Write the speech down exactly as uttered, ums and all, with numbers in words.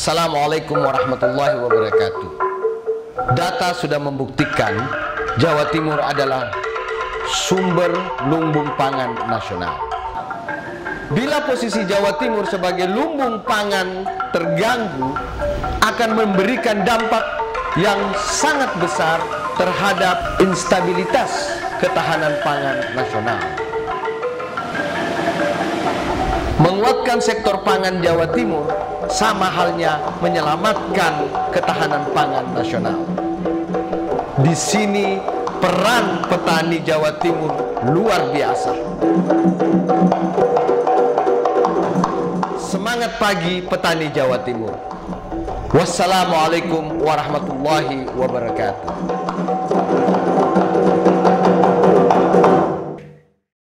Assalamualaikum warahmatullahi wabarakatuh. Data sudah membuktikan Jawa Timur adalah sumber lumbung pangan nasional. Bila posisi Jawa Timur sebagai lumbung pangan terganggu, akan memberikan dampak yang sangat besar terhadap instabilitas ketahanan pangan nasional. Menguatkan sektor pangan Jawa Timur sama halnya menyelamatkan ketahanan pangan nasional. Di sini peran petani Jawa Timur luar biasa. Semangat pagi petani Jawa Timur. Wassalamualaikum warahmatullahi wabarakatuh.